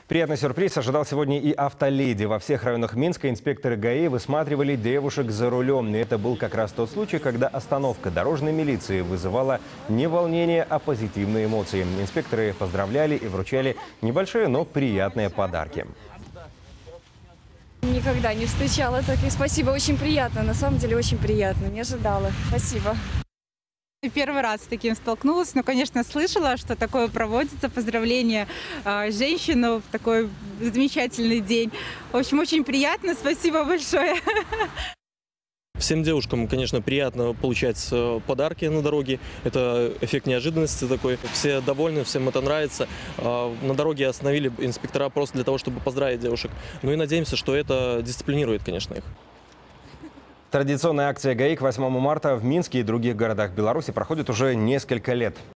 Приятный сюрприз ожидал сегодня и автоледи. Во всех районах Минска инспекторы ГАИ высматривали девушек за рулем. И это был как раз тот случай, когда остановка дорожной милиции вызывала не волнение, а позитивные эмоции. Инспекторы поздравляли и вручали небольшие, но приятные подарки. Никогда не встречала таких. Спасибо, очень приятно. На самом деле очень приятно. Не ожидала. Спасибо. Первый раз с таким столкнулась, но, конечно, слышала, что такое проводится, поздравление женщину в такой замечательный день. В общем, очень приятно, спасибо большое. Всем девушкам, конечно, приятно получать подарки на дороге. Это эффект неожиданности такой. Все довольны, всем это нравится. На дороге остановили инспектора просто для того, чтобы поздравить девушек. Ну и надеемся, что это дисциплинирует, конечно, их. Традиционная акция ГАИ к 8 марта в Минске и других городах Беларуси проходит уже несколько лет.